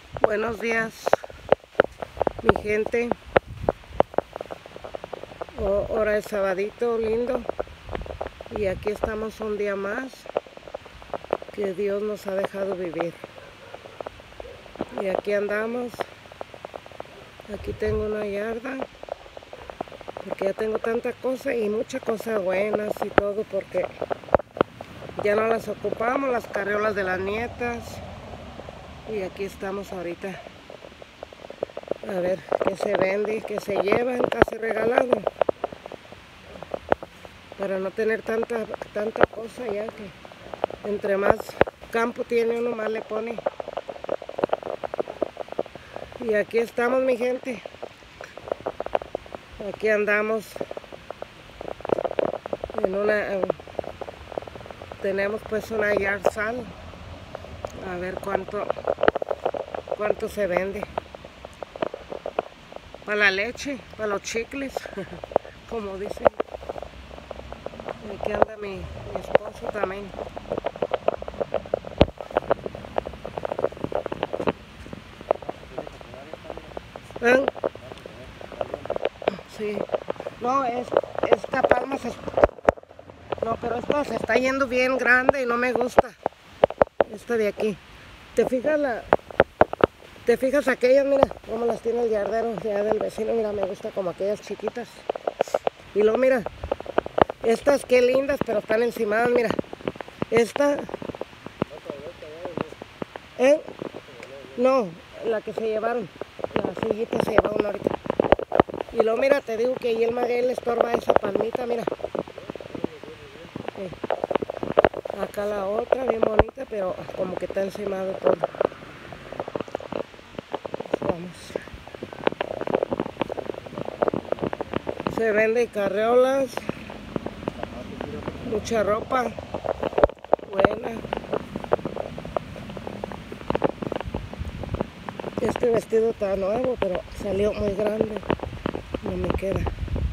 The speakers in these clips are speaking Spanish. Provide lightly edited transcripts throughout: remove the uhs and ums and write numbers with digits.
Buenos días, mi gente. Ahora es sabadito lindo y aquí estamos un día más que Dios nos ha dejado vivir. Y aquí andamos. Aquí tengo una yarda porque ya tengo tanta cosa y muchas cosas buenas y todo, porque ya no las ocupamos, las carriolas de las nietas. Y aquí estamos ahorita a ver qué se vende, qué se llevan, casi regalado, para no tener tanta cosa, ya que entre más campo tiene uno, más le pone. Y aquí estamos, mi gente. Aquí andamos en tenemos pues una yard sale. A ver cuánto se vende. Para la leche, para los chicles, como dicen. Aquí anda mi esposo también. ¿Eh? Sí. No, esta palma no, pero esta se está yendo bien grande y no me gusta. Esta de aquí. ¿Te fijas aquellas? Mira cómo las tiene el yardero ya del vecino. Mira, me gusta como aquellas chiquitas. Y luego mira, estas qué lindas, pero están encimadas, mira. Esta. ¿Eh? No, la que se llevaron. La sillita se llevaron ahorita. Y luego mira, te digo que ahí el maguey le estorba esa palmita, mira. Sí. Acá la otra, bien bonita, pero como que está encimado todo. Vamos. Se venden carriolas, mucha ropa buena. Este vestido está nuevo, pero salió muy grande, no me queda.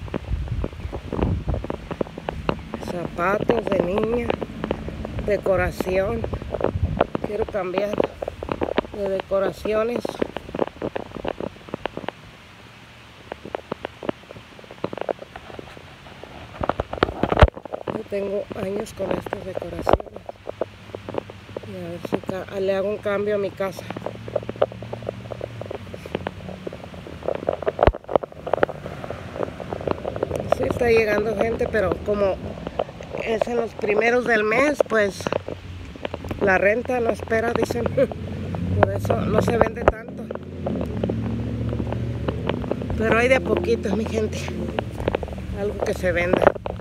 Zapatos de niña, decoración. Quiero cambiar de decoraciones. Yo tengo años con estas decoraciones. Y a ver si le hago un cambio a mi casa. Sí está llegando gente, pero como es en los primeros del mes, pues la renta no espera, dicen. Por eso no se vende tanto. Pero hay de poquito, mi gente. Algo que se venda.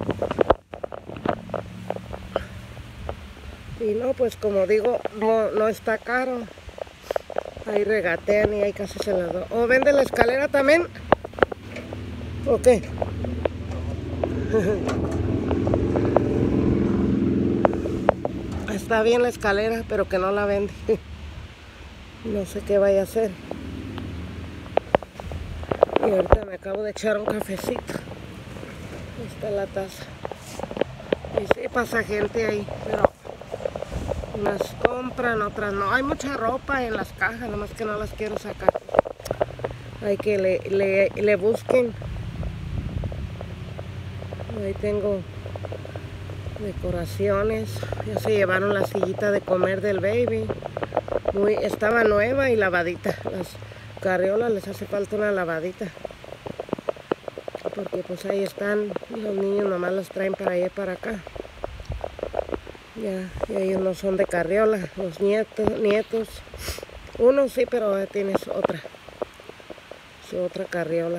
Y no, pues como digo, no está caro. Ahí regatean y ahí casi se las doy. ¿O vende la escalera también? ¿O qué? Está bien la escalera, pero que no la vende. No sé qué vaya a hacer. Y ahorita me acabo de echar un cafecito. Ahí está la taza. Y sí pasa gente ahí, pero unas compran, otras no. Hay mucha ropa en las cajas, nomás que no las quiero sacar. Hay que le busquen. Ahí tengo decoraciones. Ya se llevaron la sillita de comer del baby. Estaba nueva y lavadita. Las carriolas les hace falta una lavadita. Porque pues ahí están. Los niños nomás los traen para allá y para acá. Ya, y ellos no son de carriola. Los nietos. Uno sí, pero ya tienes otra. Su otra carriola.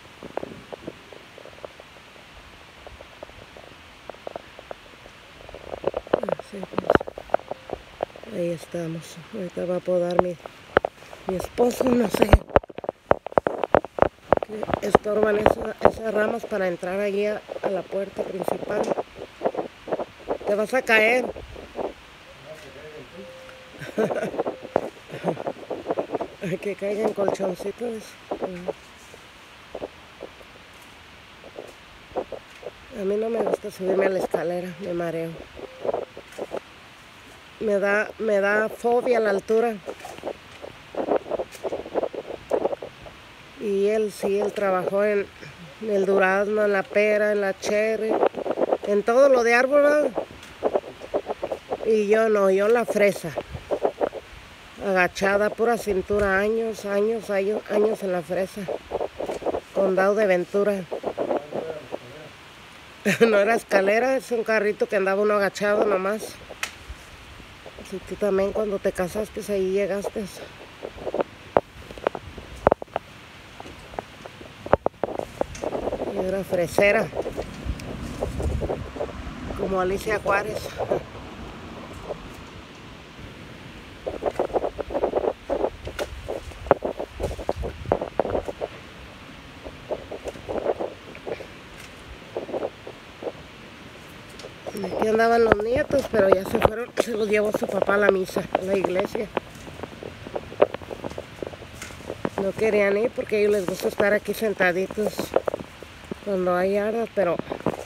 Sí, pues, ahí estamos. Ahorita va a podar mi esposo, no sé. Que estorban esas ramas para entrar allí a la puerta principal. Te vas a caer. Que caigan colchoncitos. A mí no me gusta subirme a la escalera, me mareo. Me da fobia a la altura. Y él sí, él trabajó en el durazno, en la pera, en la cherry, en todo lo de árbol, ¿verdad? Y yo no, yo en la fresa. Agachada, pura cintura, años en la fresa. Condado de Ventura. No era escalera, es un carrito que andaba uno agachado nomás. Si tú también cuando te casaste ahí llegaste. Y era fresera. Como Alicia Juárez. Aquí andaban los nietos, pero ya se fueron, se los llevó su papá a la misa, a la iglesia. No querían ir porque a ellos les gusta estar aquí sentaditos cuando hay ardas, pero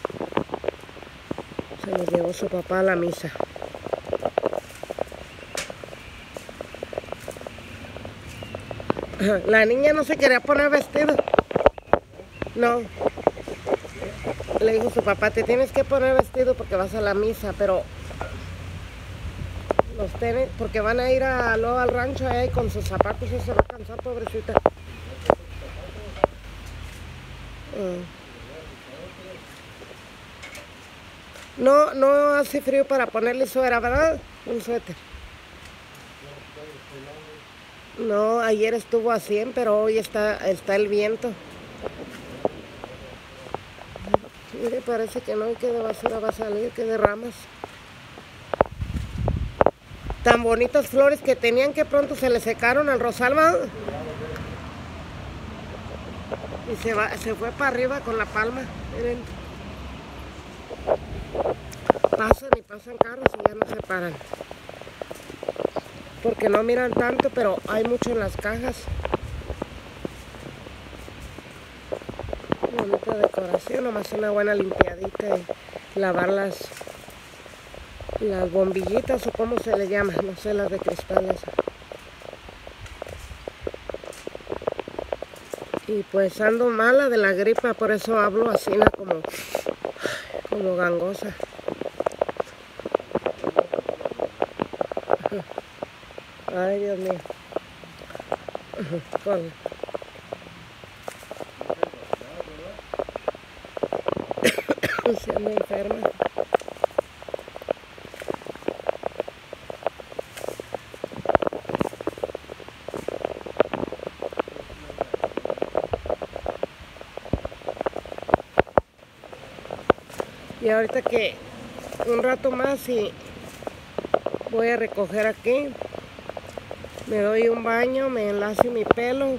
se los llevó su papá a la misa. La niña no se quería poner vestido. No. Le dijo su papá, te tienes que poner vestido porque vas a la misa, pero los tenis, porque van a ir luego al rancho allá y con sus zapatos se va a cansar, pobrecita. No, no hace frío para ponerle suéter, ¿verdad? Un suéter. No, ayer estuvo a 100, pero hoy está el viento. Mire, parece que no, y que de basura va a salir, que de ramas. Tan bonitas flores que tenían que pronto se le secaron al rosal, ¿va? Y se fue para arriba con la palma. Miren. Pasan y pasan carros y ya no se paran. Porque no miran tanto, pero hay mucho en las cajas. Bonita decoración, nomás una buena limpiadita y lavar las bombillitas o como se le llama, no sé, las de cristales. Y pues ando mala de la gripa, por eso hablo así, como gangosa. Ay, Dios mío. Se anda enferma. Y ahorita que un rato más y voy a recoger aquí, me doy un baño, me enlace mi pelo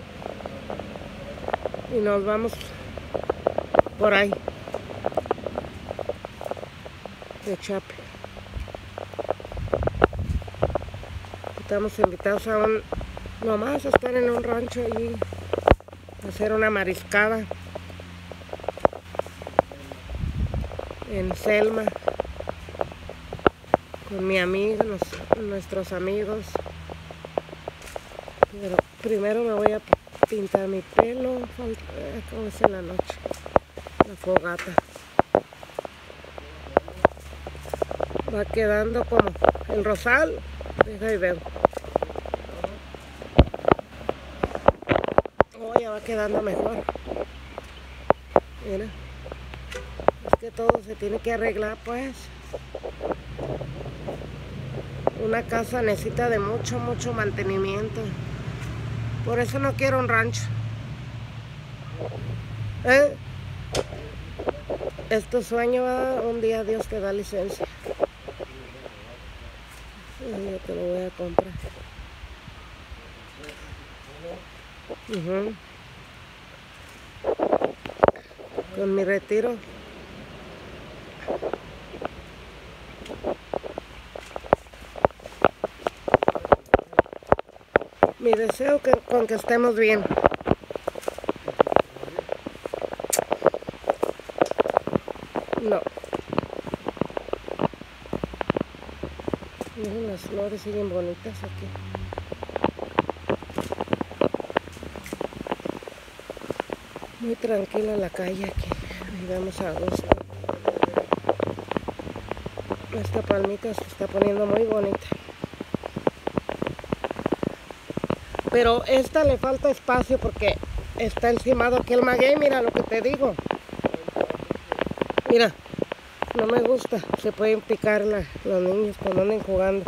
y nos vamos por ahí de Chape. Estamos invitados a nomás a estar en un rancho allí, a hacer una mariscada en Selma con mi amigo, nuestros amigos. Pero primero me voy a pintar mi pelo, como es en la noche, la fogata. Va quedando como el rosal, deja y veo. Oh, ya va quedando mejor. Mira, es que todo se tiene que arreglar, pues. Una casa necesita de mucho mantenimiento. Por eso no quiero un rancho. Es tu sueño, un día Dios te da licencia. Yo te lo voy a comprar. Con mi retiro. Mi deseo con que estemos bien. No. Miren, las flores siguen bonitas aquí. Muy tranquila la calle aquí. Vivimos a gusto. Esta palmita se está poniendo muy bonita. Pero esta le falta espacio porque está encimado aquí el maguey. Mira lo que te digo. Mira, no me gusta. Se pueden picar los niños cuando anden jugando.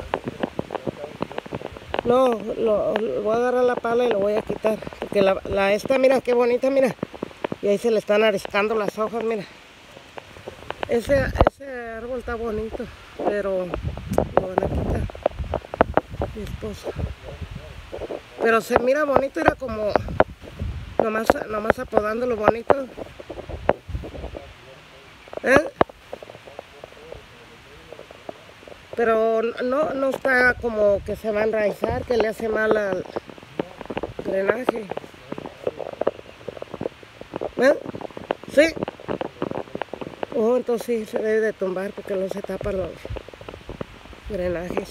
No, voy a agarrar la pala y lo voy a quitar. Porque esta, mira qué bonita, mira. Y ahí se le están ariscando las hojas, mira. Ese árbol está bonito, pero lo van a quitar mi esposo. Pero se mira bonito, era como nomás apodando lo bonito. Pero no está como que se va a enraizar, que le hace mal al drenaje. Sí. Oh, entonces sí se debe de tumbar porque no se tapan los drenajes.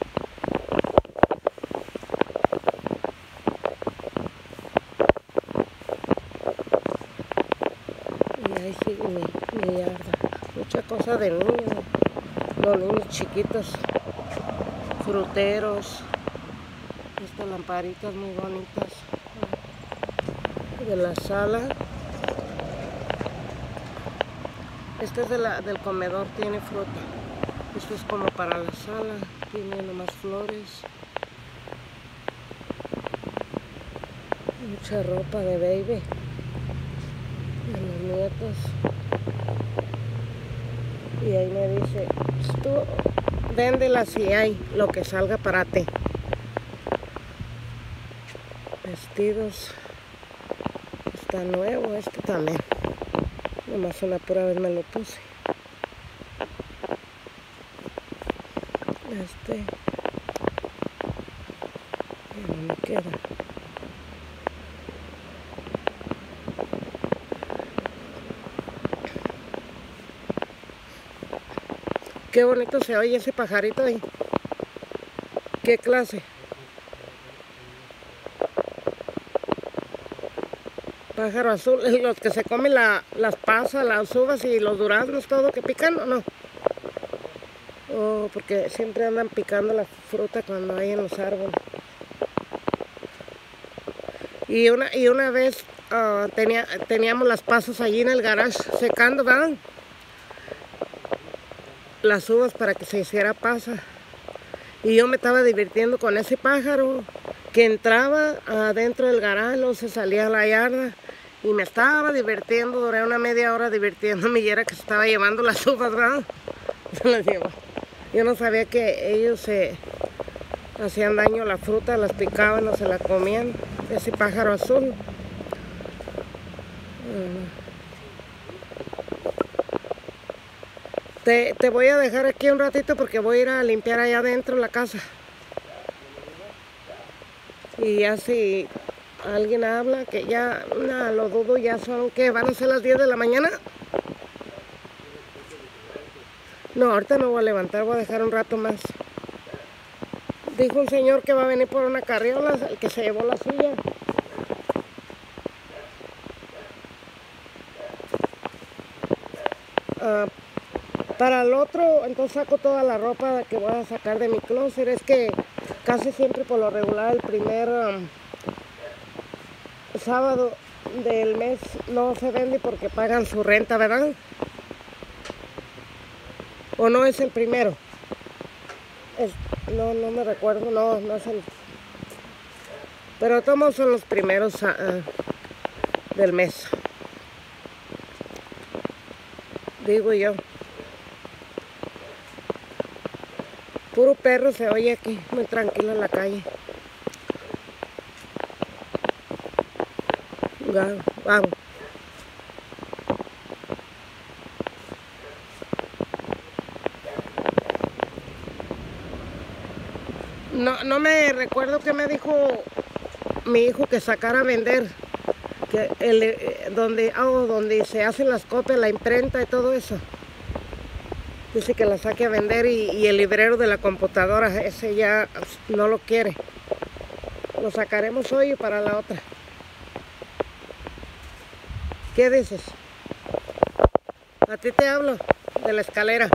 Y ahí sigue mi yarda. Mucha cosa de niños. Los niños chiquitos. Fruteros. Estas lamparitas muy bonitas. De la sala. Este es del comedor, tiene fruta. Esto es como para la sala, tiene nomás flores. Mucha ropa de baby. De los nietos. Y ahí me dice, tú véndela si hay lo que salga para ti. Vestidos. Está nuevo este también. Nomás una pura vez me lo puse. Ya no me queda. Qué bonito se oye ese pajarito ahí. ¿Qué clase? Pájaro azul, los que se comen las pasas, las uvas y los duraznos, todo que pican, ¿o no? Oh, porque siempre andan picando la fruta cuando hay en los árboles. Y una vez teníamos las pasas allí en el garage secando, ¿verdad? Las uvas para que se hiciera pasa. Y yo me estaba divirtiendo con ese pájaro que entraba adentro del garage, luego se salía a la yarda. Y me estaba divirtiendo, duré una media hora divirtiéndome y era que se estaba llevando las uvas, ¿verdad? Se las llevó. Yo no sabía que ellos se hacían daño a la fruta, las picaban o se la comían. Ese pájaro azul. Te voy a dejar aquí un ratito porque voy a ir a limpiar allá adentro la casa. Y ya si alguien habla, que ya, no, lo dudo, ya son, que van a ser las 10 de la mañana. No, ahorita no voy a levantar, voy a dejar un rato más. Dijo un señor que va a venir por una carriola, el que se llevó la suya. Para el otro, entonces saco toda la ropa que voy a sacar de mi closet. Es que casi siempre por lo regular el primer sábado del mes no se vende porque pagan su renta, ¿verdad? ¿O no es el primero? No me recuerdo, no es el... Pero todos son los primeros del mes. Digo yo. Puro perro se oye aquí, muy tranquilo en la calle. Vamos. No me recuerdo que me dijo mi hijo que sacara a vender, que donde se hacen las copias, la imprenta y todo eso. Dice que la saque a vender y el librero de la computadora, ese ya no lo quiere. Lo sacaremos hoy para la otra. ¿Qué dices? A ti te hablo de la escalera.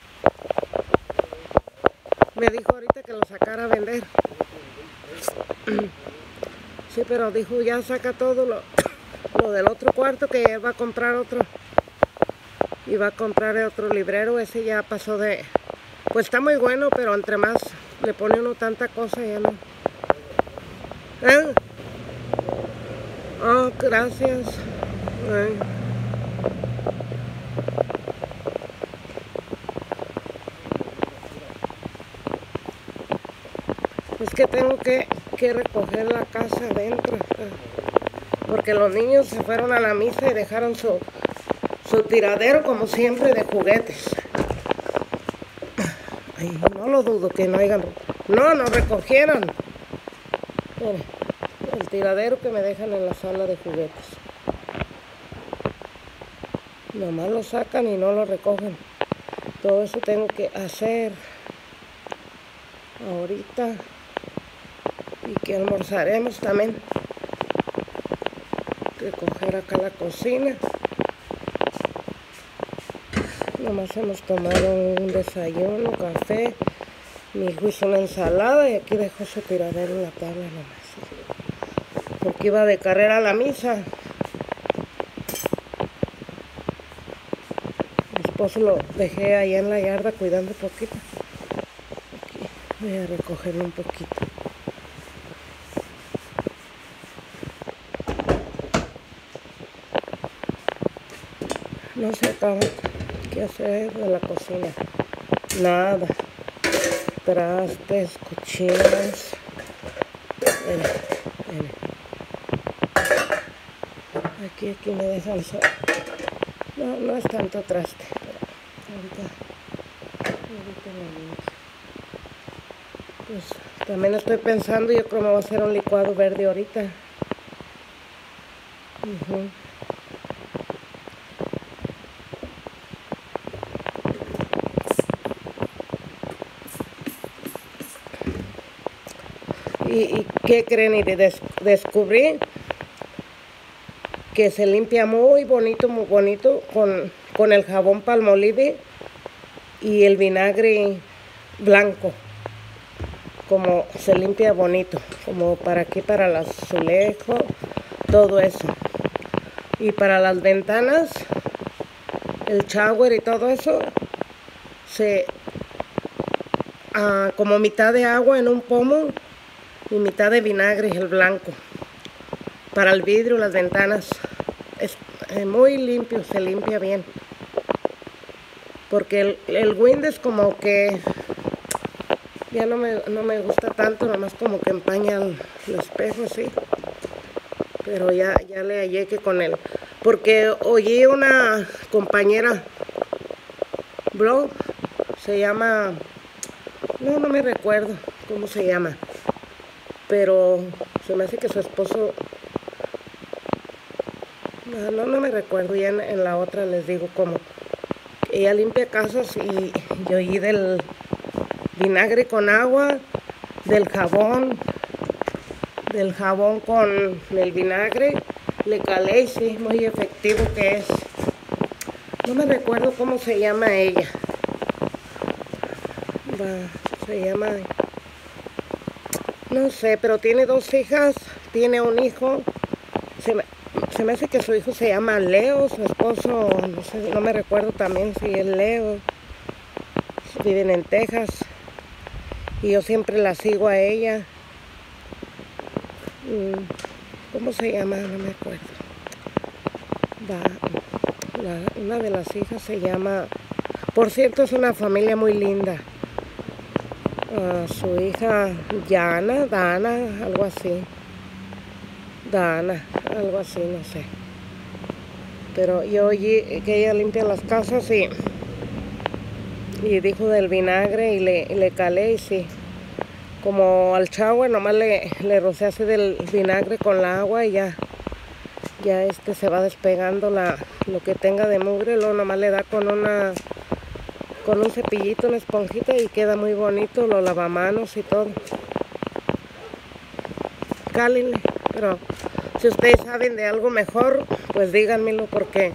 Me dijo ahorita que lo sacara a vender. Sí, pero dijo ya saca todo lo del otro cuarto, que va a comprar otro. Y va a comprar otro librero. Ese ya pasó de... Pues está muy bueno, pero entre más le pone uno tanta cosa ya no. ¿Eh? Oh, gracias. Es que tengo que recoger la casa adentro, porque los niños se fueron a la misa y dejaron su tiradero, como siempre, de juguetes. Ay, no lo dudo que no hayan... No recogieron. Mire, el tiradero que me dejan en la sala de juguetes. Nomás lo sacan y no lo recogen. Todo eso tengo que hacer ahorita. Y que almorzaremos también. Recoger acá la cocina. Nomás hemos tomado un desayuno, café. Mi hijo hizo una ensalada y aquí dejó su tiradero en la tabla nomás. Porque iba de carrera a la misa. Mi esposo lo dejé allá en la yarda cuidando un poquito. Aquí voy a recogerlo un poquito. No se acaba. ¿Qué hacer de la cocina? Nada. Trastes, cuchillas. Miren. Aquí me dejan solo. No es tanto traste. Ahorita lo limpio. Pues también estoy pensando, yo creo que me voy a hacer un licuado verde ahorita. ¿Y qué creen? Y descubrí que se limpia muy bonito con el jabón Palmolive y el vinagre blanco. Como se limpia bonito, como para aquí, para el azulejo, todo eso. Y para las ventanas, el shower y todo eso, como mitad de agua en un pomo y mitad de vinagre, el blanco. Para el vidrio, las ventanas, es muy limpio, se limpia bien. Porque el wind es como que ya no me gusta tanto, nomás como que empaña el espejo, sí. Pero ya le hallé que con él. Porque oí una compañera blog, se llama, no me recuerdo cómo se llama. Pero se me hace que su esposo, no me recuerdo, ya en la otra les digo cómo. Ella limpia casas y yo oí del vinagre con agua, del jabón con el vinagre, le calé y sí, muy efectivo que es. No me recuerdo cómo se llama ella. Se llama... No sé, pero tiene 2 hijas, tiene un hijo. Se me hace que su hijo se llama Leo, su esposo, no sé, no me recuerdo también si es Leo. Viven en Texas. Y yo siempre la sigo a ella. ¿Cómo se llama? No me acuerdo. Una de las hijas se llama... Por cierto, es una familia muy linda. Su hija Dana, algo así. Algo así, no sé. Pero yo oí que ella limpia las casas y dijo del vinagre y le calé y sí. Como al shower, nomás le rocé así del vinagre con la agua y ya se va despegando lo que tenga de mugre. Luego nomás le da con un cepillito, una esponjita y queda muy bonito, lo lavamanos y todo. Cálenle, pero Si ustedes saben de algo mejor, pues díganmelo, porque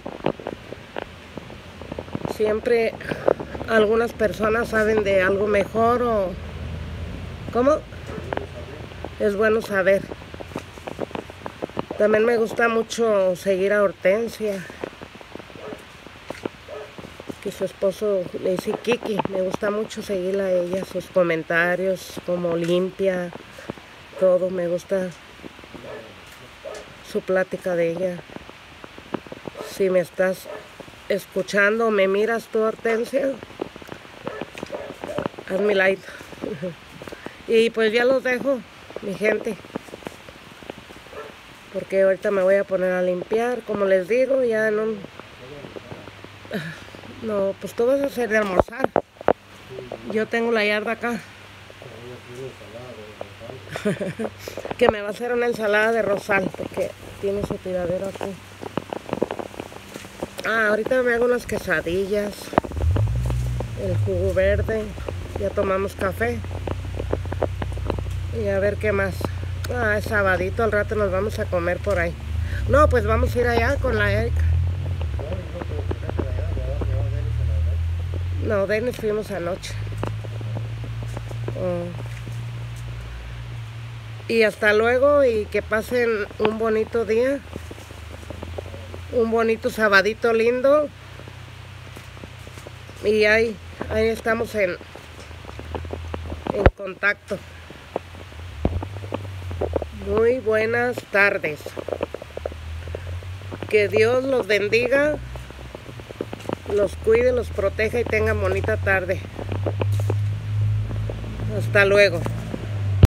siempre algunas personas saben de algo mejor o... ¿Cómo? Es bueno saber. También me gusta mucho seguir a Hortensia, que su esposo le dice Kiki. Me gusta mucho seguirla a ella, sus comentarios, cómo limpia, todo. Me gusta su plática de ella. Si me estás escuchando, me miras tú, Hortensia, hazme like. Y pues ya los dejo, mi gente, porque ahorita me voy a poner a limpiar, como les digo, ya en un... No, pues tú vas a hacer de almorzar. Yo tengo la yarda acá. Que me va a hacer una ensalada de rosal, porque tiene su tiradero aquí. Ahorita me hago unas quesadillas, el jugo verde, ya tomamos café. Y a ver qué más. Es sabadito, al rato nos vamos a comer por ahí. No, pues vamos a ir allá con la Erika. No, Denis fuimos anoche. Y hasta luego, y que pasen un bonito día. Un bonito sabadito lindo. Y ahí estamos en contacto. Muy buenas tardes. Que Dios los bendiga, los cuide, los proteja y tengan bonita tarde. Hasta luego.